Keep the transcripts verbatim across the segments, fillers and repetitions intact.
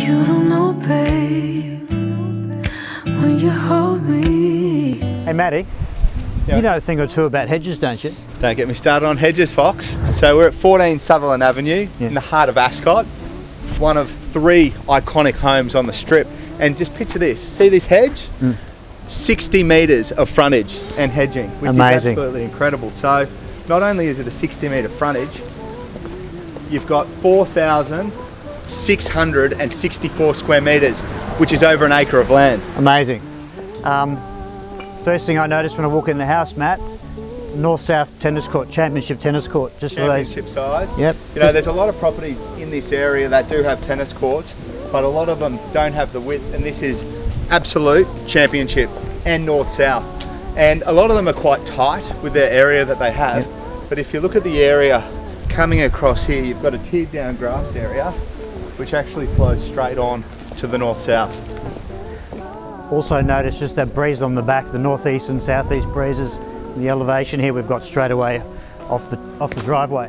You don't know, babe, when you hold me. Hey Matty, yeah. You know a thing or two about hedges, don't you? Don't get me started on hedges, Fox. So we're at fourteen Sutherland Avenue, yeah. in the heart of Ascot. One of three iconic homes on the strip. And just picture this, see this hedge? Mm. sixty metres of frontage and hedging, which Amazing. is absolutely incredible. So not only is it a sixty metre frontage, you've got four thousand six hundred sixty-four square metres, which is over an acre of land. Amazing. Um, first thing I noticed when I walk in the house, Matt, north-south tennis court, championship tennis court. Just championship size. Yep. You know, there's a lot of properties in this area that do have tennis courts, but a lot of them don't have the width, and this is absolute championship and north-south. And a lot of them are quite tight with their area that they have. Yep. But if you look at the area coming across here, you've got a tiered down grass area, which actually flows straight on to the north-south. Also notice just that breeze on the back, the northeast and southeast breezes. The elevation here we've got straight away off the off the driveway.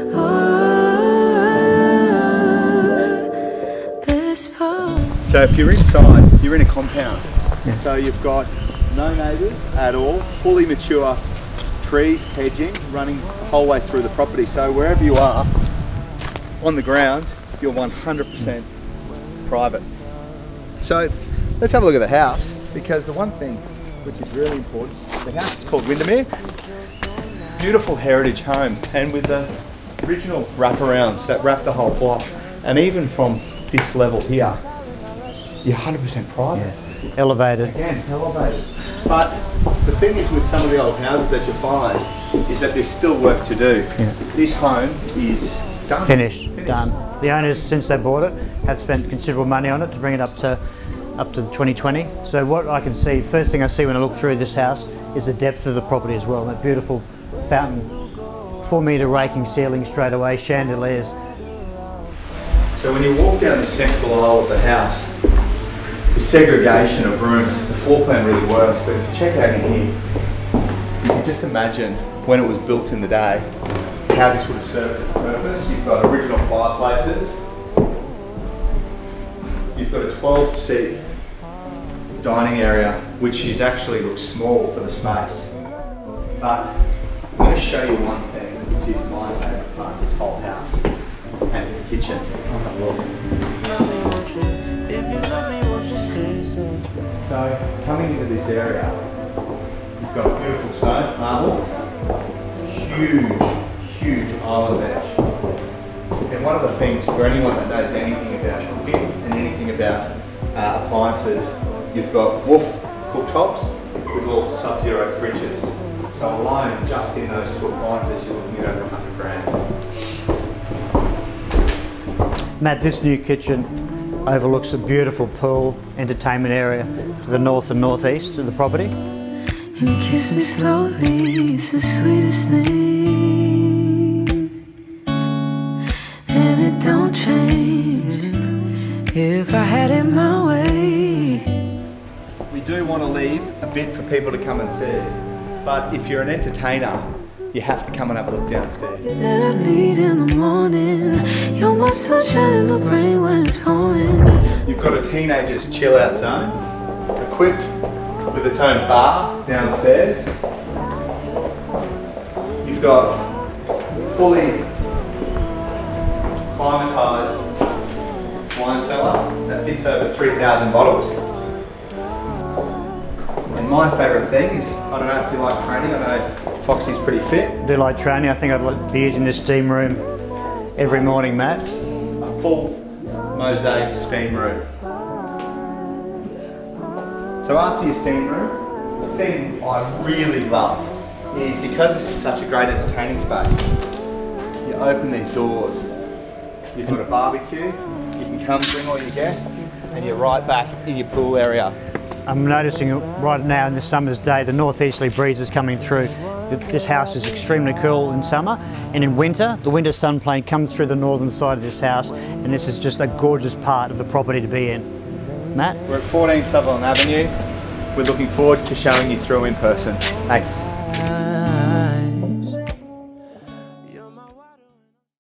So if you're inside, you're in a compound. Yeah. So you've got no neighbours at all, fully mature trees, hedging, running the whole way through the property. So wherever you are on the grounds, you're one hundred percent private. So let's have a look at the house, because the one thing which is really important, the house is called Windermere. Beautiful heritage home, and with the original wraparounds that wrap the whole block. And even from this level here, you're one hundred percent private. Yeah. Elevated. Again, elevated. But the thing is with some of the old houses that you find is that there's still work to do. Yeah. This home is done. Finished, Finished, done. The owners, since they bought it, have spent considerable money on it to bring it up to up to twenty twenty. So what I can see, first thing I see when I look through this house is the depth of the property as well. That beautiful fountain, four metre raking ceiling straight away, chandeliers. So when you walk down the central aisle of the house, the segregation of rooms, the floor plan really works, but if you check out in here, you can just imagine when it was built in the day, how this would have served its purpose. You've got original fireplaces, you've got a twelve seat dining area, which is actually looks small for the space. But I'm going to show you one thing, which is my favourite part of this whole house, and it's the kitchen. So coming into this area, you've got a beautiful stone marble, huge, huge island edge. And one of the things for anyone that knows anything about cooking and anything about uh, appliances, you've got wolf cooktops with all sub-zero fridges. So alone, just in those two appliances, you're looking at over a hundred grand. Matt, this new kitchen overlooks a beautiful pool entertainment area to the north and northeast of the property. And kiss me slowly, it's the sweetest thing. And it don't change if I had it my way. We do want to leave a bit for people to come and see, but if you're an entertainer, you have to come and have a look downstairs. That I need in the morning. You're my sunshine in the rain when it's pouring. You've got a teenager's chill out zone, equipped with its own bar downstairs. You've got fully climatised wine cellar that fits over three thousand bottles. And my favourite thing is, I don't know if you like training, I know Foxy's pretty fit. I do like training. I think I'd like to be using this steam room every morning, Matt. A full mosaic steam room. So after your steam room, the thing I really love is, because this is such a great entertaining space, you open these doors, you've got a barbecue, you can come bring all your guests, and you're right back in your pool area. I'm noticing right now in this summer's day, the northeasterly breeze is coming through. This house is extremely cool in summer, and in winter, the winter sun plane comes through the northern side of this house, and this is just a gorgeous part of the property to be in. Matt? We're at fourteen Sutherland Avenue. We're looking forward to showing you through in person. Thanks.